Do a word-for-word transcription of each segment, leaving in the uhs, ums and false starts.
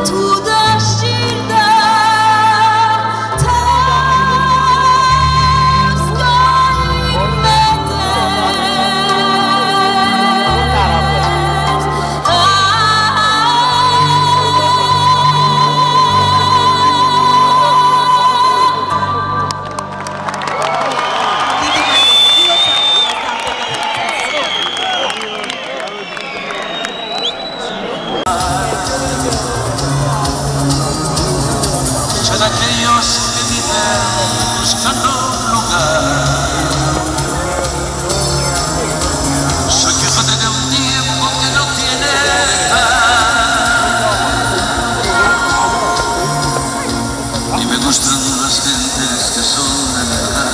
Aquellos que viven buscando un lugar. Soy quejote de un tiempo que no tiene edad. Y me gustan las gentes que son de verdad.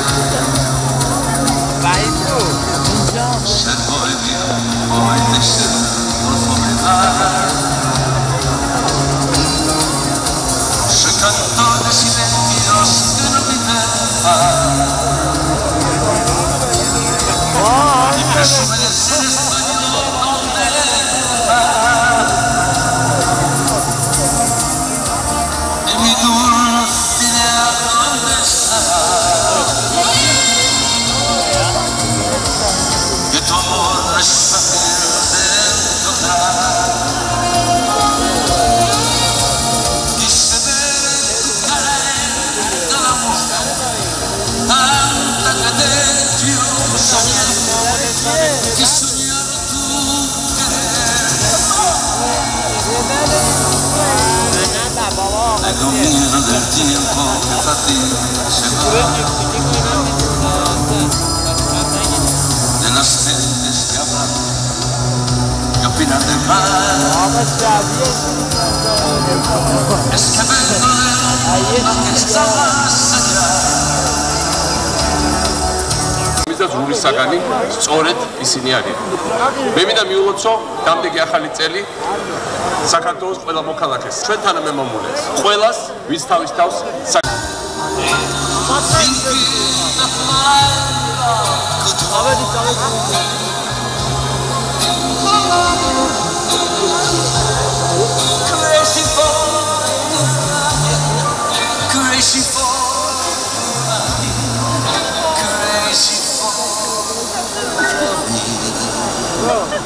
Ser bohemio, hoy de ser por soledad. Cantor de silencios que no viven paz y presume de ser español donde va. En mi dulce idea donde está que tu amor no es fácil de encontrar. Y soñar tu querer. Tengo miedo del tiempo que fácil se va, de las gentes que hablan y opinan de mal. Es que vengo de lo que está más allá. ზური საგანი სწორედ ისინი არიან. მე მინდა მიულოცო დამდეგი ახალი წელი საქართველოს ყველა მოქალაქეს, ჩვენთან მემამულეს, ყველას ვის თავის თავს Oh.